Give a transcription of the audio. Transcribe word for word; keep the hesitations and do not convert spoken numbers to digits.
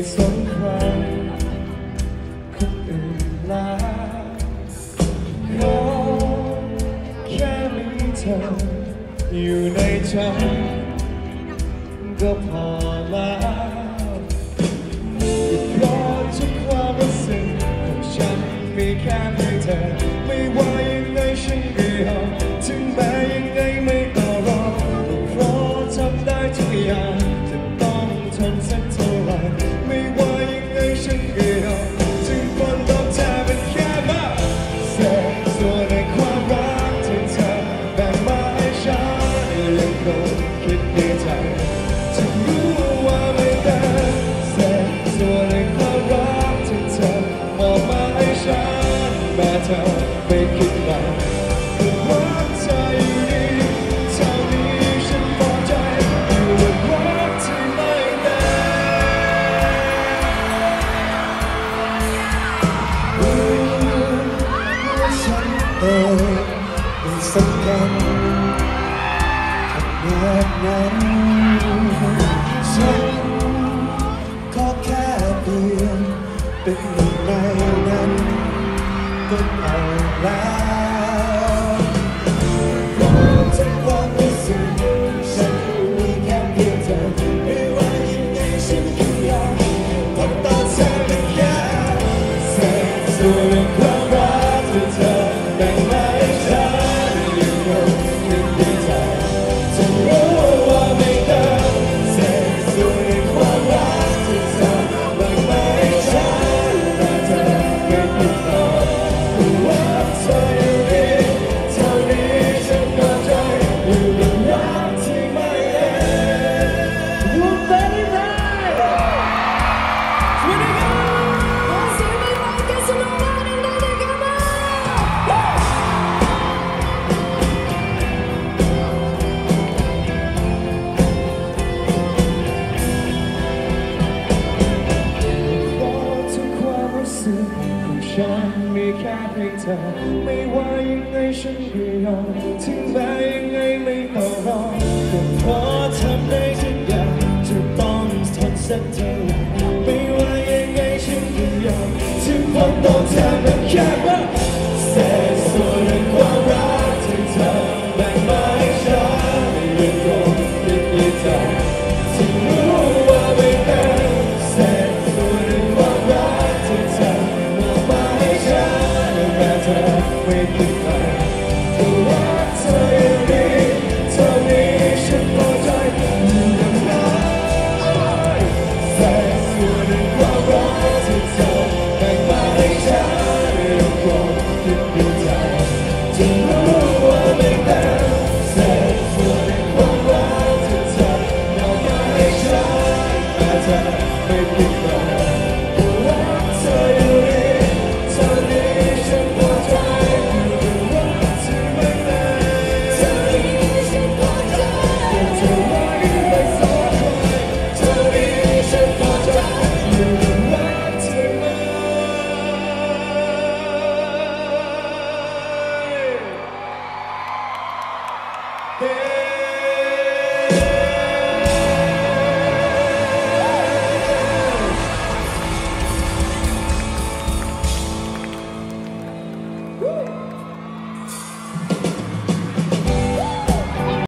สนใครคนอื่นแล้วขอแค่มีเธออยู่ในใจก็พอแล้วเพราะทุกความรู้สึกของฉันมีแค่เพียงเธอไม่ว่ายังไงฉันก็ยอมถึงแม้ยังไงไม่ต้องรอเพราะทำได้ทุกอย่างจะต้องทนสักเท่าไหร่ไม่ว่ายังไงฉันก็ยอมถึงผลตอบแทนเป็นแค่มาเศษส่วนในความรักที่เธอแบ่งมาให้ฉันยังคงคิดในใจจะรู้ว่าไม่ได้เศษส่วนในความรักที่เธอมอบมาให้ฉันแม้เธอไม่คิดมารักเธออยู่ดีเท่านี้ฉันพอใจอยู่กับรักที่ไม่ได้ว่าฉันเองไม่สำคัญขนาดนั้นฉันก็แค่เพียงเป็นหนึ่งในนั้นก็เอาแล้วเพราะทุกความรู้สึกฉันมีแค่เพียงเธอไม่ว่ายังไงฉันก็ยอมทำตามเธอเป็นแค่เศษส่วนในความรักที่เธอแบ่งมาให้ฉันยังคงคิดในใจจะรู้ว่าไม่ได้เศษส่วนในความรักที่เธอแบ่งมาให้ฉันแต่เธอไม่คิดต่อว่าเธออยู่ดีเท่านี้ฉันก็ใจอยู่กับรักที่ไม่เอ็นรู้เป็นไรสวัสดีครับขอเสียงให้ฟังกันสนุกมากดังๆเลยครับมาเพราะทุกความรู้สึกของฉันมีแค่เพียงเธอไม่ว่ายังไงฉันก็ยอมถึงแม้ยังไงไม่ต้องรอก็เพราะทำได้ทุกอย่างจะต้องทนสักเท่าไหร่ไม่ว่ายังไงฉันก็ยอมถึงผลตอบแทนเป็นแค่ว่าเศษส่วนในความรักที่เธอแบ่งมาให้ฉันยังคงคิดในใจจะรู้ว่าไม่เป็นเศษส่วนในความรักที่เธอมอบมาให้ฉันแม้เธอไม่คิด